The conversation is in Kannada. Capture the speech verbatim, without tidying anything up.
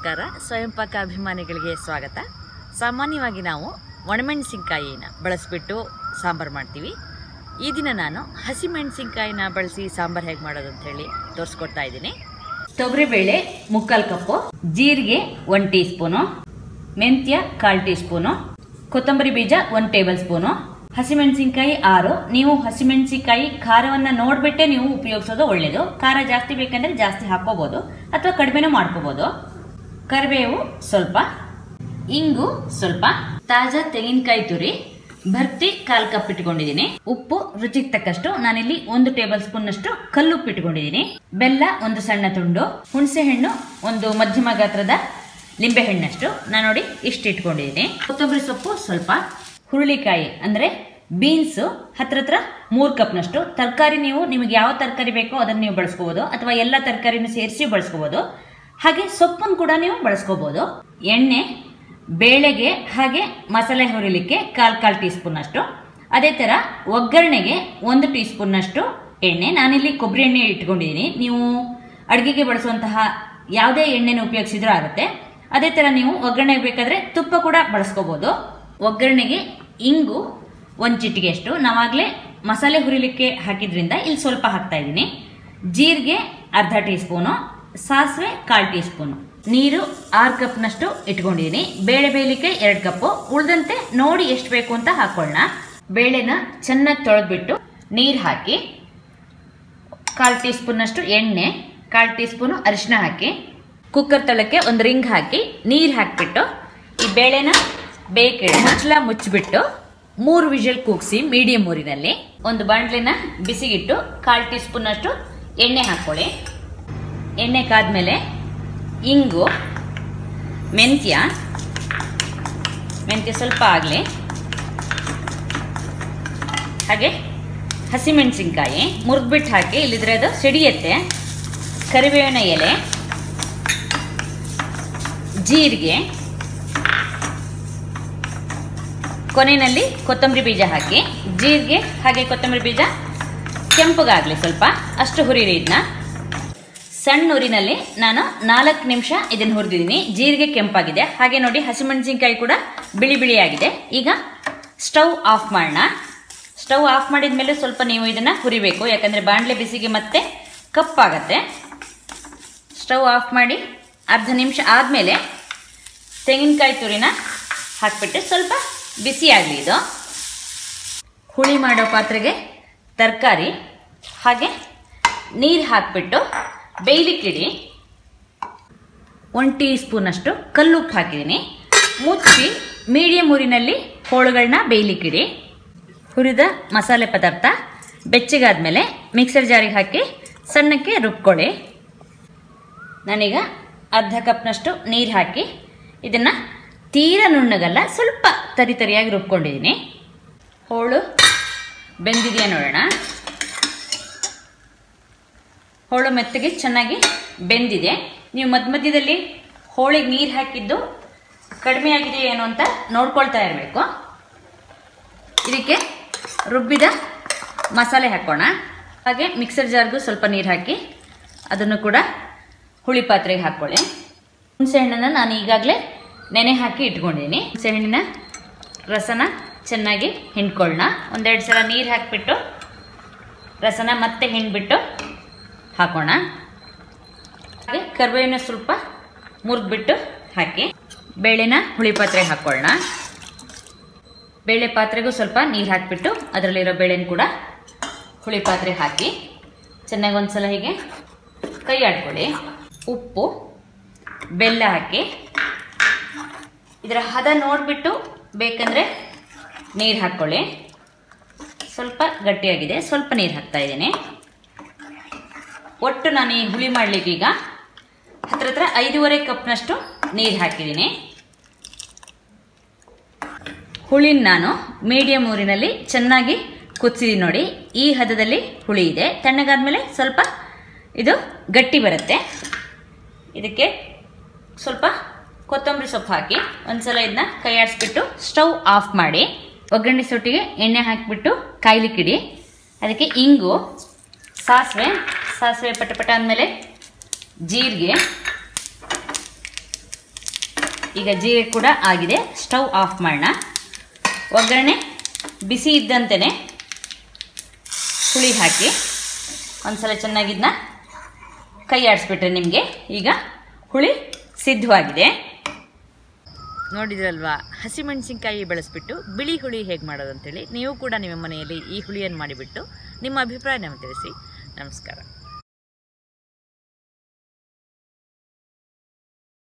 ನಮಸ್ಕಾರ. ಸ್ವಯಂ ಪಾಕ ಅಭಿಮಾನಿಗಳಿಗೆ ಸ್ವಾಗತ. ಸಾಮಾನ್ಯವಾಗಿ ನಾವು ಒಣಮೆಣಸಿನಕಾಯಿನ ಬಳಸಿಬಿಟ್ಟು ಸಾಂಬಾರು ಮಾಡ್ತೀವಿ. ಈ ದಿನ ನಾನು ಹಸಿಮೆಣಸಿನಕಾಯಿನ ಬಳಸಿ ಸಾಂಬಾರು ಹೇಗೆ ಮಾಡೋದು ಅಂತ ಹೇಳಿ ತೋರಿಸ್ಕೊಡ್ತಾ ಇದ್ದೀನಿ. ತೊಗರಿಬೇಳೆ ಮುಕ್ಕಾಲು ಕಪ್ಪು, ಜೀರಿಗೆ ಒಂದು ಟೀ ಸ್ಪೂನು, ಮೆಂತ್ಯ ಕಾಲು ಟೀ ಸ್ಪೂನು, ಕೊತ್ತಂಬರಿ ಬೀಜ ಒಂದು ಟೇಬಲ್ ಸ್ಪೂನು, ಹಸಿಮೆಣಸಿನಕಾಯಿ ಆರು. ನೀವು ಹಸಿಮೆಣಸಿನಕಾಯಿ ಖಾರವನ್ನು ನೋಡ್ಬಿಟ್ಟೆ ನೀವು ಉಪಯೋಗಿಸೋದು ಒಳ್ಳೆಯದು. ಖಾರ ಜಾಸ್ತಿ ಬೇಕಂದ್ರೆ ಜಾಸ್ತಿ ಹಾಕೋಬಹುದು ಅಥವಾ ಕಡಿಮೆನೂ ಮಾಡ್ಕೋಬಹುದು. ಕರಿಬೇವು ಸ್ವಲ್ಪ, ಇಂಗು ಸ್ವಲ್ಪ, ತಾಜಾ ತೆಂಗಿನಕಾಯಿ ತುರಿ ಭರ್ತಿ ಕಾಲ್ ಕಪ್ ಇಟ್ಕೊಂಡಿದ್ದೀನಿ. ಉಪ್ಪು ರುಚಿಗೆ ತಕ್ಕಷ್ಟು, ನಾನಿಲ್ಲಿ ಒಂದು ಟೇಬಲ್ ಸ್ಪೂನ್ ಅಷ್ಟು ಕಲ್ಲುಪ್ಪು ಇಟ್ಕೊಂಡಿದ್ದೀನಿ. ಬೆಲ್ಲ ಒಂದು ಸಣ್ಣ ತುಂಡು, ಹುಣಸೆ ಹಣ್ಣು ಒಂದು ಮಧ್ಯಮ ಗಾತ್ರದ ಲಿಂಬೆ ಹಣ್ಣಷ್ಟು ನಾನು ನೋಡಿ ಇಷ್ಟು ಇಟ್ಕೊಂಡಿದ್ದೀನಿ. ಕೊತ್ತಂಬರಿ ಸೊಪ್ಪು ಸ್ವಲ್ಪ, ಹುರುಳಿಕಾಯಿ ಅಂದ್ರೆ ಬೀನ್ಸ್ ಹತ್ರ ಹತ್ರ ಮೂರು ಕಪ್ನಷ್ಟು. ತರಕಾರಿ ನೀವು ನಿಮಗೆ ಯಾವ ತರಕಾರಿ ಬೇಕೋ ಅದನ್ನು ನೀವು ಬಳಸ್ಕೋಬಹುದು ಅಥವಾ ಎಲ್ಲ ತರಕಾರಿನೂ ಸೇರಿಸಿ ಬಳಸ್ಕೋಬಹುದು. ಹಾಗೆ ಸೊಪ್ಪನ್ನು ಕೂಡ ನೀವು ಬಳಸ್ಕೋಬಹುದು. ಎಣ್ಣೆ ಬೇಳೆಗೆ ಹಾಗೆ ಮಸಾಲೆ ಹುರಿಲಿಕ್ಕೆ ಕಾಲ್ ಕಾಲ್ ಟೀ ಸ್ಪೂನ್ ಅಷ್ಟು. ಅದೇ ತರ ಒಗ್ಗರಣೆಗೆ ಒಂದು ಟೀ ಸ್ಪೂನ್ ಅಷ್ಟು ಎಣ್ಣೆ. ನಾನಿಲ್ಲಿ ಕೊಬ್ಬರಿ ಎಣ್ಣೆ ಇಟ್ಕೊಂಡಿದ್ದೀನಿ. ನೀವು ಅಡುಗೆಗೆ ಬಳಸುವಂತಹ ಯಾವುದೇ ಎಣ್ಣೆನ ಉಪಯೋಗಿಸಿದ್ರೂ ಆಗುತ್ತೆ. ಅದೇ ತರ ನೀವು ಒಗ್ಗರಣೆಗೆ ಬೇಕಾದ್ರೆ ತುಪ್ಪ ಕೂಡ ಬಳಸ್ಕೋಬಹುದು. ಒಗ್ಗರಣೆಗೆ ಇಂಗು ಒಂದು ಚಿಟಿಕೆ ಅಷ್ಟು, ನಾವಾಗಲೇ ಮಸಾಲೆ ಹುರಿಲಿಕ್ಕೆ ಹಾಕಿದ್ರಿಂದ ಇಲ್ಲಿ ಸ್ವಲ್ಪ ಹಾಕ್ತಾ ಇದ್ದೀನಿ. ಜೀರಿಗೆ ಅರ್ಧ ಟೀ ಸ್ಪೂನು, ಸಾಸಿವೆ ಕಾಲು ಟೀ ಸ್ಪೂನು, ನೀರು ಆರು ಕಪ್ನಷ್ಟು ಇಟ್ಕೊಂಡಿದ್ದೀನಿ. ಬೇಳೆ ಬೇಯಲಿಕ್ಕೆ ಎರಡು ಕಪ್ಪು, ಉಳಿದಂತೆ ನೋಡಿ ಎಷ್ಟು ಬೇಕು ಅಂತ ಹಾಕೊಳ್ಳೋಣ. ಬೇಳೆನ ಚೆನ್ನಾಗಿ ತೊಳೆದ್ಬಿಟ್ಟು ನೀರು ಹಾಕಿ, ಕಾಲು ಟೀ ಸ್ಪೂನ್ನಷ್ಟು ಎಣ್ಣೆ, ಕಾಲು ಟೀ ಸ್ಪೂನು ಅರಿಶಿನ ಹಾಕಿ, ಕುಕ್ಕರ್ ತಳಕ್ಕೆ ಒಂದು ರಿಂಗ್ ಹಾಕಿ ನೀರು ಹಾಕಿಬಿಟ್ಟು ಈ ಬೇಳೆನ ಬೇಕಿಡ ಮುಚ್ಚಲ ಮುಚ್ಚಿಬಿಟ್ಟು ಮೂರು ವಿಷಲ್ ಕೂಗಿಸಿ ಮೀಡಿಯಂ ಊರಿನಲ್ಲಿ ಒಂದು ಬಾಣಲೆನ ಬಿಸಿಗಿಟ್ಟು ಕಾಲು ಟೀ ಸ್ಪೂನ್ ಅಷ್ಟು ಎಣ್ಣೆ ಹಾಕೊಳ್ಳಿ. ಎಣ್ಣೆ ಕಾದ್ಮೇಲೆ ಇಂಗು, ಮೆಂತ್ಯ ಮೆಂತ್ಯ ಸ್ವಲ್ಪ ಆಗಲಿ, ಹಾಗೆ ಹಸಿಮೆಣಸಿನ್ಕಾಯಿ ಮುರಿದ್ಬಿಟ್ಟು ಹಾಕಿ, ಇಲ್ಲಿದ್ರೆ ಅದು ಸಿಡಿಯತ್ತೆ. ಕರಿಬೇವಿನ ಎಲೆ, ಜೀರಿಗೆ, ಕೊನೆಯಲ್ಲಿ ಕೊತ್ತಂಬರಿ ಬೀಜ ಹಾಕಿ. ಜೀರಿಗೆ ಹಾಗೆ ಕೊತ್ತಂಬರಿ ಬೀಜ ಕೆಂಪಗಾಗಲಿ ಸ್ವಲ್ಪ, ಅಷ್ಟು ಹುರಿರಿ. ಇದನ್ನ ಸಣ್ಣ ಉರಿನಲ್ಲಿ ನಾನು ನಾಲ್ಕು ನಿಮಿಷ ಇದನ್ನು ಹುರಿದಿದ್ದೀನಿ. ಜೀರಿಗೆ ಕೆಂಪಾಗಿದೆ, ಹಾಗೆ ನೋಡಿ ಹಸಿಮೆಣಸಿನ್ಕಾಯಿ ಕೂಡ ಬಿಳಿ ಬಿಳಿಯಾಗಿದೆ. ಈಗ ಸ್ಟವ್ ಆಫ್ ಮಾಡೋಣ. ಸ್ಟವ್ ಆಫ್ ಮಾಡಿದ ಮೇಲೆ ಸ್ವಲ್ಪ ನೀವು ಇದನ್ನು ಹುರಿಬೇಕು, ಯಾಕಂದರೆ ಬಾಣಲೆ ಬಿಸಿಗೆ ಮತ್ತೆ ಕಪ್ಪಾಗತ್ತೆ. ಸ್ಟವ್ ಆಫ್ ಮಾಡಿ ಅರ್ಧ ನಿಮಿಷ ಆದಮೇಲೆ ತೆಂಗಿನಕಾಯಿ ತುರಿನ ಹಾಕಿಬಿಟ್ಟು ಸ್ವಲ್ಪ ಬಿಸಿ ಆಗಲಿ. ಇದು ಹುಳಿ ಮಾಡೋ ಪಾತ್ರೆಗೆ ತರಕಾರಿ ಹಾಗೆ ನೀರು ಹಾಕಿಬಿಟ್ಟು ಬೇಯಲಿಕ್ಕಿಡಿ. ಒಂದು ಟೀ ಸ್ಪೂನ್ ಅಷ್ಟು ಕಲ್ಲುಪ್ಪು ಹಾಕಿದ್ದೀನಿ. ಮುಚ್ಚಿ ಮೀಡಿಯಂ ಊರಿನಲ್ಲಿ ಹೋಳುಗಳನ್ನ ಬೇಯಲಿಕ್ಕಿಡಿ. ಹುರಿದ ಮಸಾಲೆ ಪದಾರ್ಥ ಬೆಚ್ಚಗಾದ್ಮೇಲೆ ಮಿಕ್ಸರ್ ಜಾರಿಗೆ ಹಾಕಿ ಸಣ್ಣಕ್ಕೆ ರುಬ್ಕೊಳ್ಳಿ. ನಾನೀಗ ಅರ್ಧ ಕಪ್ನಷ್ಟು ನೀರು ಹಾಕಿ ಇದನ್ನು ತೀರ ನುಣ್ಣಗಲ್ಲ, ಸ್ವಲ್ಪ ತರಿ ತರಿಯಾಗಿ ರುಬ್ಕೊಂಡಿದ್ದೀನಿ. ಹೋಳು ಬೆಂದಿದೆಯಾ ನೋಡೋಣ. ಹೋಳು ಮೆತ್ತಗೆ ಚೆನ್ನಾಗಿ ಬೆಂದಿದೆ. ನೀವು ಮಧ್ಯ ಮಧ್ಯದಲ್ಲಿ ಹೋಳಿಗೆ ನೀರು ಹಾಕಿದ್ದು ಕಡಿಮೆ ಆಗಿದೆ ಏನೋ ಅಂತ ನೋಡ್ಕೊಳ್ತಾ ಇರಬೇಕು. ಇದಕ್ಕೆ ರುಬ್ಬಿದ ಮಸಾಲೆ ಹಾಕೋಣ. ಹಾಗೆ ಮಿಕ್ಸರ್ ಜಾರ್ಗೂ ಸ್ವಲ್ಪ ನೀರು ಹಾಕಿ ಅದನ್ನು ಕೂಡ ಹುಳಿ ಪಾತ್ರೆಗೆ ಹಾಕ್ಕೊಳ್ಳಿ. ಹುಣಸೆ ಹಣ್ಣನ್ನು ನಾನು ಈಗಾಗಲೇ ನೆನೆ ಹಾಕಿ ಇಟ್ಕೊಂಡಿದ್ದೀನಿ. ಹುಣಸೆ ಹಣ್ಣಿನ ರಸನ ಚೆನ್ನಾಗಿ ಹಿಂಡ್ಕೊಳ್ಳೋಣ. ಒಂದೆರಡು ಸಲ ನೀರು ಹಾಕಿಬಿಟ್ಟು ರಸನ ಮತ್ತೆ ಹಿಂಡ್ಬಿಟ್ಟು ಹಾಕೋಣ. ಹಾಗೆ ಕರಿಬೇವಿನ ಸ್ವಲ್ಪ ಮುರಿದ್ಬಿಟ್ಟು ಹಾಕಿ ಬೇಳೆನ ಹುಳಿ ಪಾತ್ರೆಗೆ ಹಾಕ್ಕೊಳ್ಳೋಣ. ಬೇಳೆ ಪಾತ್ರೆಗೂ ಸ್ವಲ್ಪ ನೀರು ಹಾಕಿಬಿಟ್ಟು ಅದರಲ್ಲಿರೋ ಬೇಳೆನ ಕೂಡ ಹುಳಿ ಪಾತ್ರೆಗೆ ಹಾಕಿ ಚೆನ್ನಾಗಿ ಒಂದು ಸಲ ಹೀಗೆ ಕೈ ಆಡ್ಕೊಳ್ಳಿ. ಉಪ್ಪು, ಬೆಲ್ಲ ಹಾಕಿ ಇದರ ಹದ ನೋಡಿಬಿಟ್ಟು ಬೇಕಂದರೆ ನೀರು ಹಾಕ್ಕೊಳ್ಳಿ. ಸ್ವಲ್ಪ ಗಟ್ಟಿಯಾಗಿದೆ, ಸ್ವಲ್ಪ ನೀರು ಹಾಕ್ತಾ ಇದ್ದೀನಿ. ಒಟ್ಟು ನಾನು ಈ ಹುಳಿ ಮಾಡಲಿಕ್ಕೆ ಈಗ ಹತ್ರ ಹತ್ರ ಐದೂವರೆ ಕಪ್ನಷ್ಟು ನೀರು ಹಾಕಿದ್ದೀನಿ. ಹುಳಿನ ನಾನು ಮೀಡಿಯಂ ಊರಿನಲ್ಲಿ ಚೆನ್ನಾಗಿ ಕುದಿಸಿದ್ದೀನಿ ನೋಡಿ. ಈ ಹದದಲ್ಲಿ ಹುಳಿ ಇದೆ. ತಣ್ಣಗಾದ್ಮೇಲೆ ಸ್ವಲ್ಪ ಇದು ಗಟ್ಟಿ ಬರುತ್ತೆ. ಇದಕ್ಕೆ ಸ್ವಲ್ಪ ಕೊತ್ತಂಬರಿ ಸೊಪ್ಪು ಹಾಕಿ ಒಂದ್ಸಲ ಇದನ್ನ ಕೈ ಆಡಿಸ್ಬಿಟ್ಟು ಸ್ಟವ್ ಆಫ್ ಮಾಡಿ ಒಗ್ಗರಣೆ ಸೊಟ್ಟಿಗೆ ಎಣ್ಣೆ ಹಾಕಿಬಿಟ್ಟು ಕಾಯ್ಲಿಕ್ಕಿಡಿ. ಅದಕ್ಕೆ ಇಂಗು, ಸಾಸಿವೆ ಸಾಸಿವೆ ಪಟಪಟ ಅಂದಮೇಲೆ ಜೀರಿಗೆ, ಈಗ ಜೀರಿಗೆ ಕೂಡ ಆಗಿದೆ. ಸ್ಟವ್ ಆಫ್ ಮಾಡೋಣ. ಒಗ್ಗರಣೆ ಬಿಸಿ ಇದ್ದಂತೆಯೇ ಹುಳಿ ಹಾಕಿ ಒಂದ್ಸಲ ಚೆನ್ನಾಗಿದ್ದನ್ನ ಕೈ ಆಡಿಸ್ಬಿಟ್ರೆ ನಿಮಗೆ ಈಗ ಹುಳಿ ಸಿದ್ಧವಾಗಿದೆ. ನೋಡಿದ್ರಲ್ವಾ, ಹಸಿಮೆಣಸಿನ್ಕಾಯಿ ಬಳಸಿಬಿಟ್ಟು ಬಿಳಿ ಹುಳಿ ಹೇಗೆ ಮಾಡೋದು ಅಂತೇಳಿ. ನೀವು ಕೂಡ ನಿಮ್ಮ ಮನೆಯಲ್ಲಿ ಈ ಹುಳಿಯನ್ನು ಮಾಡಿಬಿಟ್ಟು ನಿಮ್ಮ ಅಭಿಪ್ರಾಯ ನಮಗೆ ತಿಳಿಸಿ. ನಮಸ್ಕಾರ.